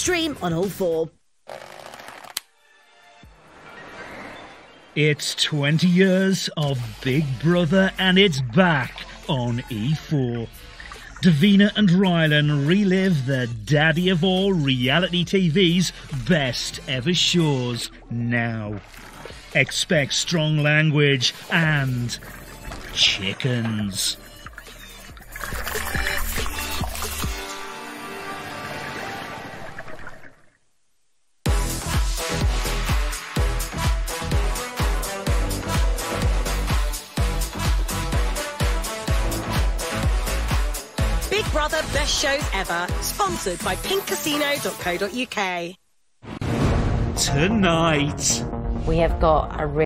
Stream on All 4. It's 20 years of Big Brother and it's back on E4. Davina and Rylan relive the daddy of all reality TV's best ever shows now. Expect strong language and chickens. Big Brother Best Shows Ever, sponsored by pinkcasino.co.uk. Tonight. We have got a